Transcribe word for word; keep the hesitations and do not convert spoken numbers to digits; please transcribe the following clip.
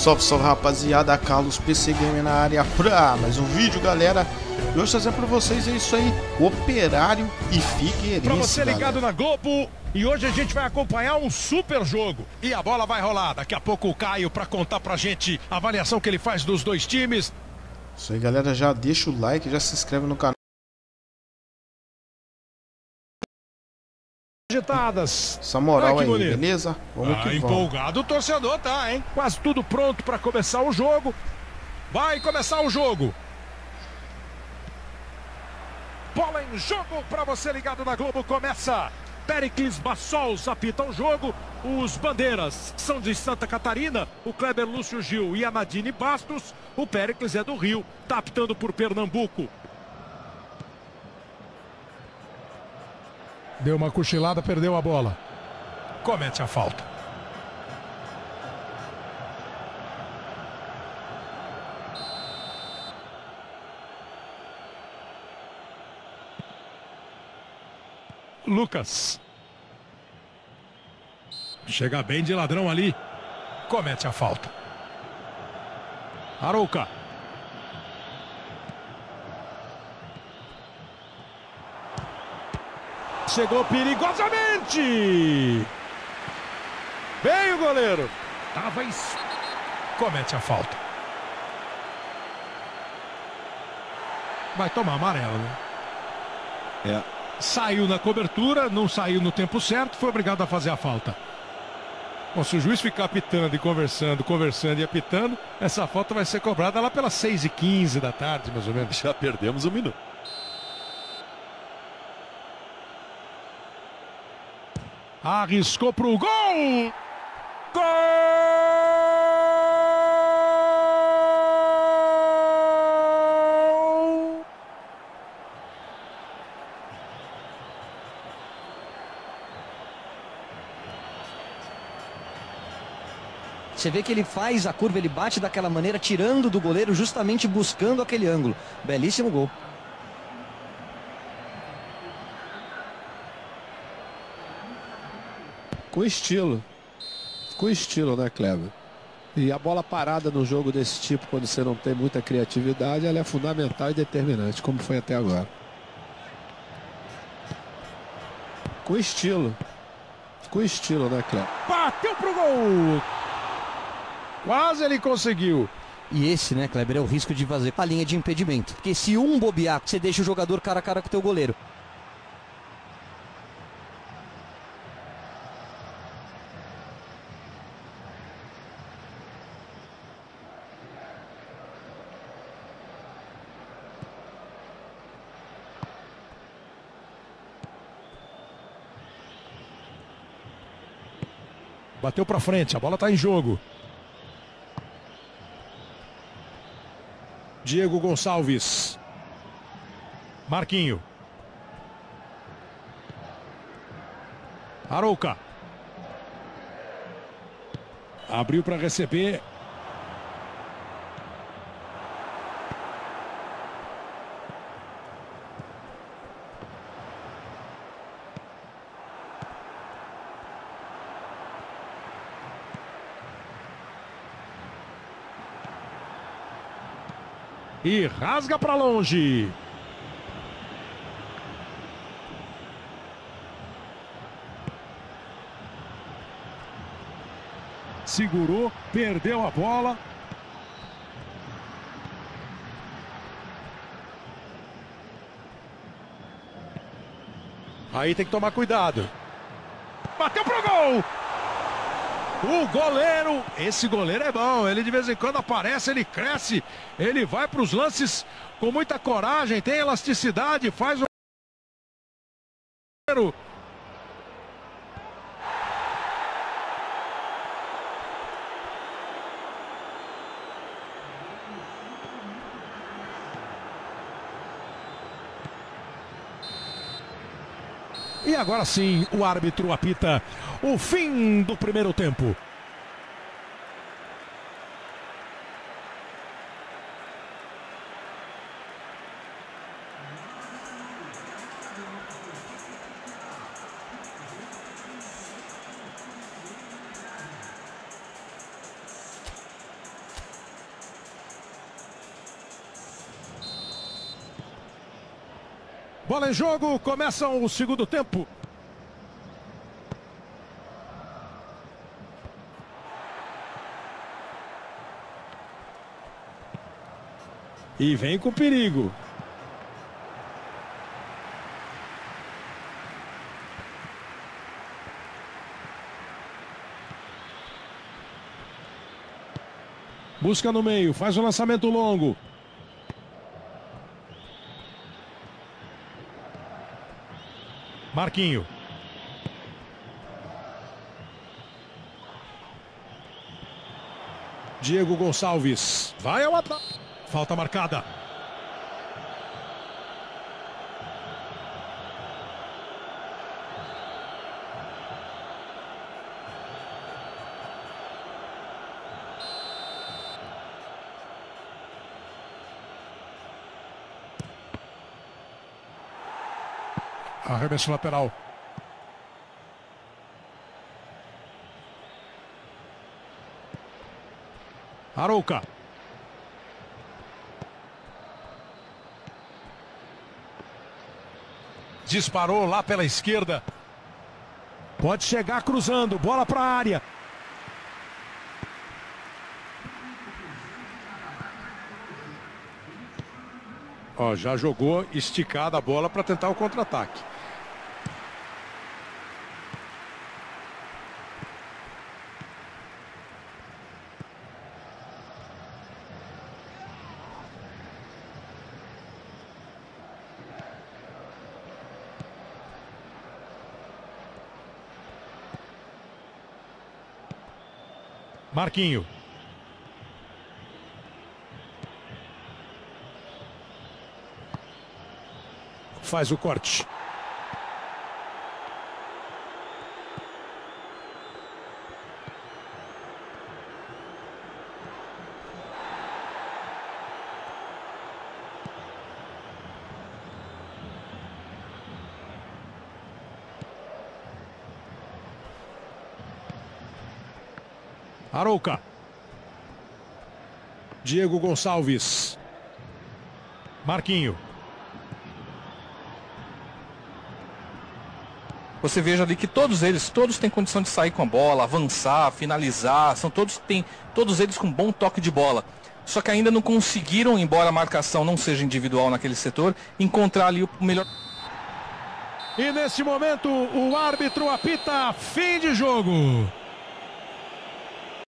Salve, salve rapaziada, Carlos P C Gamer na área pra mais um vídeo, galera. E hoje trazer pra vocês é isso aí, Operário e Figueirense. Pra você ligado galera. na Globo, e hoje a gente vai acompanhar um super jogo. E a bola vai rolar, daqui a pouco o Caio pra contar pra gente a avaliação que ele faz dos dois times. Isso aí, galera, já deixa o like, já se inscreve no canal. Agitadas. Essa moral Ai, aí, bonito. beleza? Vamos Ah, que vamos. empolgado o torcedor tá, hein? Quase tudo pronto pra começar o jogo. Vai começar o jogo. Bola em jogo pra você ligado na Globo. Começa. Péricles Bassols apita o jogo. Os bandeiras são de Santa Catarina. O Kleber Lúcio Gil e a Nadine Bastos. O Péricles é do Rio. Tá apitando por Pernambuco. Deu uma cochilada, perdeu a bola. Comete a falta. Lucas. Chega bem de ladrão ali. Comete a falta. Arouca. Chegou perigosamente. Veio o goleiro. Tava em... Comete a falta. Vai tomar amarelo, né? É. Saiu na cobertura, não saiu no tempo certo, foi obrigado a fazer a falta. Bom, se o juiz ficar apitando e conversando, conversando e apitando, essa falta vai ser cobrada lá pelas seis e quinze da tarde, mais ou menos. Já perdemos um minuto. Arriscou pro gol! Gol! Você vê que ele faz a curva, ele bate daquela maneira, tirando do goleiro, justamente buscando aquele ângulo. Belíssimo gol. Com estilo. Com estilo, né, Kleber? E a bola parada no jogo desse tipo, quando você não tem muita criatividade, ela é fundamental e determinante, como foi até agora. Com estilo. Com estilo, né, Kleber? Bateu pro gol! Quase ele conseguiu. E esse, né, Kleber, é o risco de fazer a linha de impedimento. Porque se um bobear, você deixa o jogador cara a cara com o teu goleiro. Bateu pra frente, a bola tá em jogo. Diego Gonçalves. Marquinho. Arouca. Abriu para receber. E rasga para longe. Segurou, perdeu a bola. Aí tem que tomar cuidado. Bateu pro gol! O goleiro, esse goleiro é bom, ele de vez em quando aparece, ele cresce, ele vai para os lances com muita coragem, tem elasticidade, faz o goleiro. E agora sim, o árbitro apita o fim do primeiro tempo. Bola em jogo, começa o segundo tempo. E vem com perigo. Busca no meio, faz o lançamento longo. Marquinho. Diego Gonçalves. Vai ao ataque. Falta marcada. Arremesso lateral. Arouca. Disparou lá pela esquerda. Pode chegar cruzando. Bola para a área. Ó, já jogou esticada a bola para tentar o contra-ataque. Marquinho. Faz o corte. Arouca. Diego Gonçalves. Marquinho. Você veja ali que todos eles, todos têm condição de sair com a bola, avançar, finalizar, são todos têm, todos eles com bom toque de bola. Só que ainda não conseguiram, embora a marcação não seja individual naquele setor, encontrar ali o melhor. E nesse momento o árbitro apita fim de jogo.